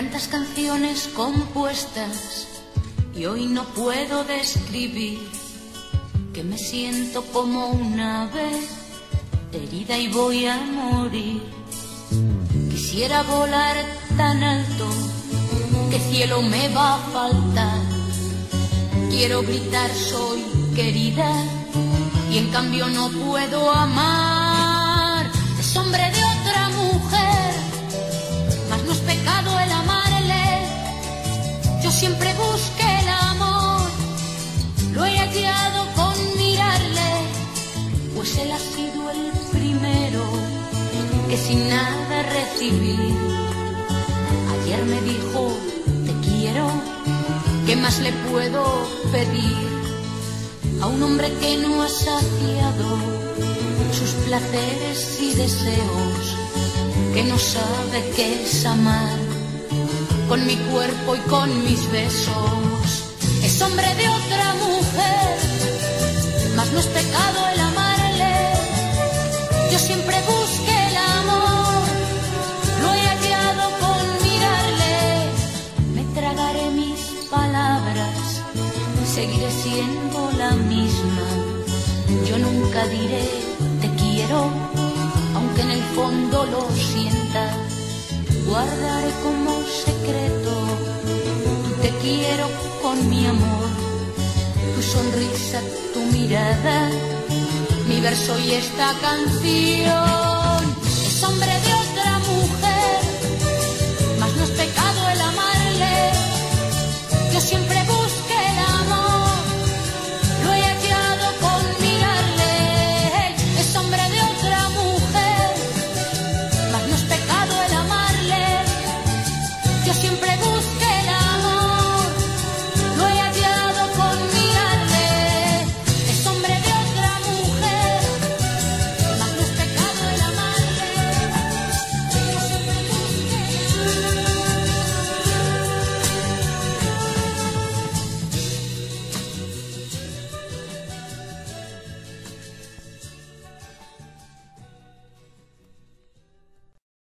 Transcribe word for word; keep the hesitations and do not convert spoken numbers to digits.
tantas canciones compuestas y hoy no puedo describir que me siento como una ave herida y voy a morir. Quisiera volar tan alto que cielo me va a faltar. Quiero gritar soy querida y en cambio no puedo amar. Es hombre de otra mujer, mas no es pecado el amarle. Yo siempre busqué el amor, lo he hallado con mirarle, pues él ha sido el primero que sin nada recibí. Ayer me dijo te quiero, ¿qué más le puedo pedir a un hombre que no ha saciado sus placeres y deseos, que no sabe qué es amar con mi cuerpo y con mis besos? Es hombre de otra mujer, mas no es pecado el amarle. Yo siempre busqué el amor, lo he hallado con mirarle. Me tragaré mis palabras, seguiré siendo la misma. Yo nunca diré te quiero, aunque en el fondo lo sienta. Guardaré como secreto tu te quiero con mi amor, tu sonrisa, tu mirada, mi verso y esta canción. Es hombre